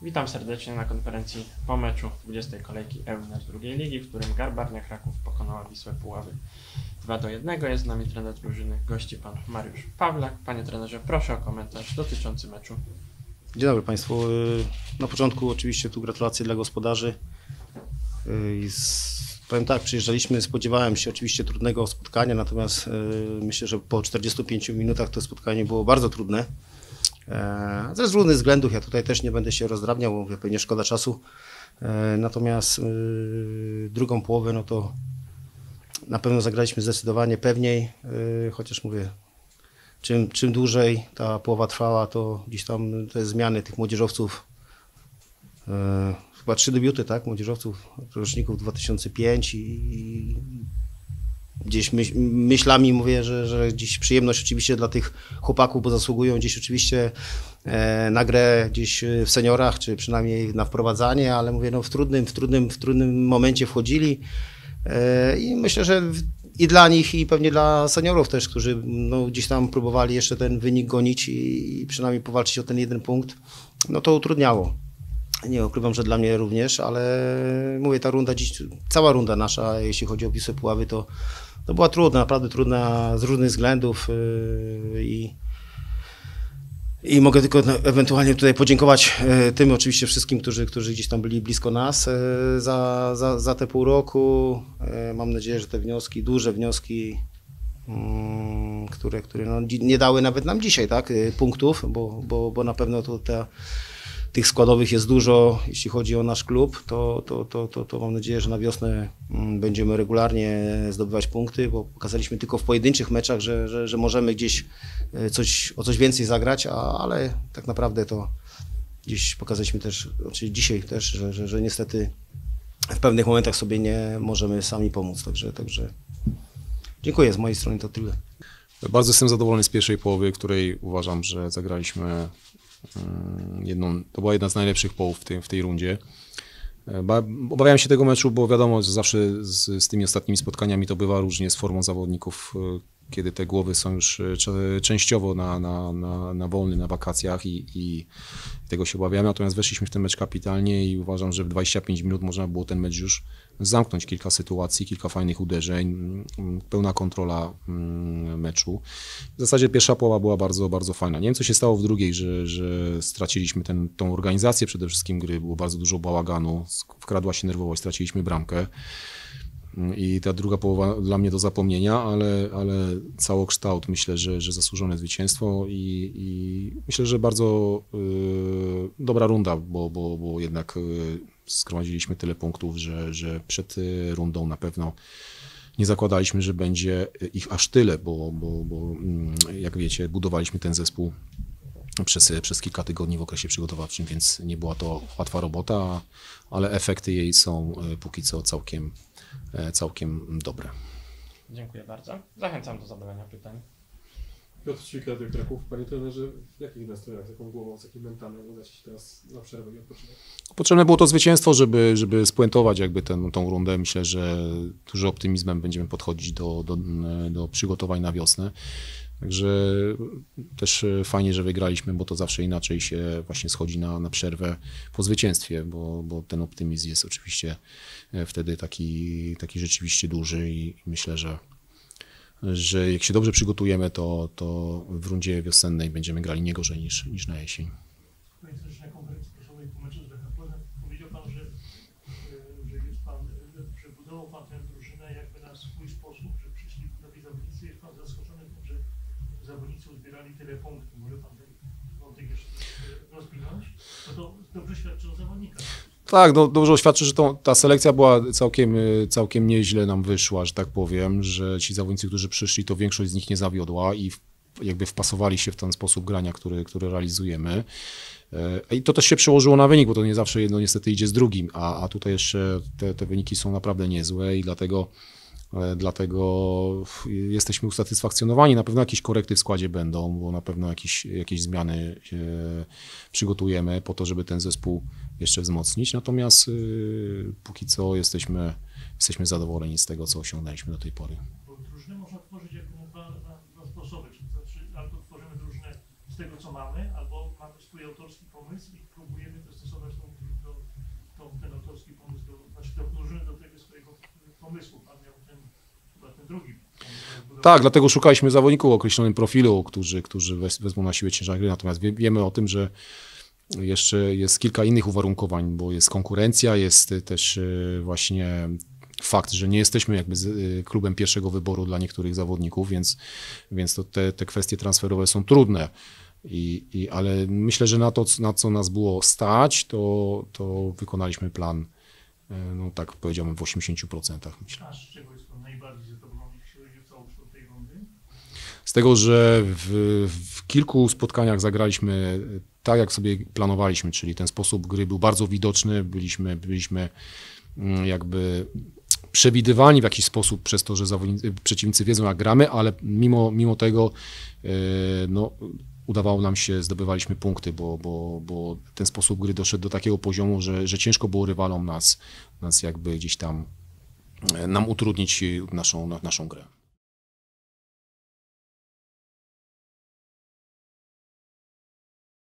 Witam serdecznie na konferencji po meczu 20. kolejki Ełna z drugiej ligi, w którym Garbarnia Kraków pokonała Wisłę Puławy 2-1. Jest z nami trener drużyny, gości pan Mariusz Pawlak. Panie trenerze, proszę o komentarz dotyczący meczu. Dzień dobry Państwu. Na początku oczywiście tu gratulacje dla gospodarzy. Powiem tak, przyjeżdżaliśmy, spodziewałem się oczywiście trudnego spotkania, natomiast myślę, że po 45 minutach to spotkanie było bardzo trudne. Ze różnych względów, ja tutaj też nie będę się rozdrabniał, bo mówię, pewnie szkoda czasu. Natomiast drugą połowę, no to na pewno zagraliśmy zdecydowanie pewniej, chociaż mówię, czym dłużej ta połowa trwała, to gdzieś tam te zmiany tych młodzieżowców, chyba 3 debiuty, tak, młodzieżowców, roczników 2005 i gdzieś myślami mówię, że gdzieś przyjemność oczywiście dla tych chłopaków, bo zasługują gdzieś oczywiście na grę gdzieś w seniorach, czy przynajmniej na wprowadzanie, ale mówię, no w trudnym momencie wchodzili i myślę, że i dla nich, i pewnie dla seniorów też, którzy no, gdzieś tam próbowali jeszcze ten wynik gonić i przynajmniej powalczyć o ten jeden punkt, no to utrudniało. Nie ukrywam, że dla mnie również, ale mówię, ta runda dziś, cała runda nasza, jeśli chodzi o Wisłę Puławy, to była trudna, naprawdę trudna z różnych względów i mogę tylko ewentualnie tutaj podziękować tym oczywiście wszystkim, którzy gdzieś tam byli blisko nas za te pół roku. Mam nadzieję, że te wnioski, duże wnioski, które no, nie dały nawet nam dzisiaj, tak, punktów, bo na pewno to tych składowych jest dużo, jeśli chodzi o nasz klub, to mam nadzieję, że na wiosnę będziemy regularnie zdobywać punkty, bo pokazaliśmy tylko w pojedynczych meczach, że możemy gdzieś o coś więcej zagrać, ale tak naprawdę to gdzieś pokazaliśmy też, znaczy dzisiaj też, że niestety w pewnych momentach sobie nie możemy sami pomóc, także dziękuję, z mojej strony to tyle. Bardzo jestem zadowolony z pierwszej połowy, której uważam, że zagraliśmy to była jedna z najlepszych połów w tej rundzie. Obawiałem się tego meczu, bo wiadomo, że zawsze z tymi ostatnimi spotkaniami to bywa różnie z formą zawodników, kiedy te głowy są już częściowo na wolnym, na wakacjach i tego się obawiamy. Natomiast weszliśmy w ten mecz kapitalnie i uważam, że w 25 minut można było ten mecz już zamknąć. Kilka sytuacji, kilka fajnych uderzeń, pełna kontrola meczu. W zasadzie pierwsza połowa była bardzo, bardzo fajna. Nie wiem, co się stało w drugiej, że straciliśmy tą organizację przede wszystkim gry, było bardzo dużo bałaganu, wkradła się nerwowość, straciliśmy bramkę. I ta druga połowa dla mnie do zapomnienia, ale całokształt myślę, że zasłużone zwycięstwo i myślę, że bardzo dobra runda, bo jednak zgromadziliśmy tyle punktów, że przed rundą na pewno nie zakładaliśmy, że będzie ich aż tyle, bo jak wiecie, budowaliśmy ten zespół przez kilka tygodni w okresie przygotowawczym, więc nie była to łatwa robota, ale efekty jej są póki co całkiem dobre. Dziękuję bardzo. Zachęcam do zadawania pytań. Piotr Ćwik, Radio Kraków. Panie trenerze, w jakich nastrojach, z jaką głową, z jakim mentalem udać się teraz na przerwę i odpoczynek? Potrzebne było to zwycięstwo, żeby spuentować jakby tą rundę. Myślę, że dużo optymizmem będziemy podchodzić do przygotowań na wiosnę. Także też fajnie, że wygraliśmy, bo to zawsze inaczej się właśnie schodzi na przerwę po zwycięstwie, bo ten optymizm jest oczywiście wtedy taki rzeczywiście duży i myślę, że jak się dobrze przygotujemy, to w rundzie wiosennej będziemy grali nie gorzej niż na jesień. Na konferencji prasowej po meczu z Lechaponem powiedział Pan, że budował Pan tę drużynę jakby na swój sposób, że przyszli nowi zawodnicy. Jest Pan zaskoczony tym, że zawodnicy uzbierali tyle punktów. Może Pan ten wątek jeszcze rozwinąć? No to dobrze świadczy o zawodnikach. Tak, no, dobrze świadczy, że ta selekcja była całkiem nieźle nam wyszła, że tak powiem, że ci zawodnicy, którzy przyszli, to większość z nich nie zawiodła i jakby wpasowali się w ten sposób grania, który realizujemy. I to też się przełożyło na wynik, bo to nie zawsze jedno niestety idzie z drugim, a tutaj jeszcze te wyniki są naprawdę niezłe i dlatego jesteśmy usatysfakcjonowani. Na pewno jakieś korekty w składzie będą, bo na pewno jakieś zmiany przygotujemy po to, żeby ten zespół jeszcze wzmocnić. Natomiast póki co jesteśmy zadowoleni z tego, co osiągnęliśmy do tej pory. Bo drużynę można tworzyć jakby na dwa sposoby. Czyli to znaczy, albo tworzymy drużynę z tego, co mamy, albo mamy swój autorski pomysł i próbujemy dostosować Tak, dlatego szukaliśmy zawodników o określonym profilu, którzy wezmą na siebie ciężar gry, natomiast wiemy o tym, że jeszcze jest kilka innych uwarunkowań, bo jest konkurencja, jest też właśnie fakt, że nie jesteśmy jakby klubem pierwszego wyboru dla niektórych zawodników, więc to te kwestie transferowe są trudne. Ale myślę, że na co nas było stać, to wykonaliśmy plan, no tak powiedziałbym, w 80%. Myślę. A z czego jest pan najbardziej zadowolony, jeśli chodzi o całokształt tej rundy? Z tego, że w kilku spotkaniach zagraliśmy tak, jak sobie planowaliśmy, czyli ten sposób gry był bardzo widoczny, byliśmy jakby przewidywani w jakiś sposób przez to, że przeciwnicy wiedzą, jak gramy, ale mimo tego no, udawało nam się, zdobywaliśmy punkty, bo ten sposób gry doszedł do takiego poziomu, że ciężko było rywalom nas jakby gdzieś tam nam utrudnić naszą grę.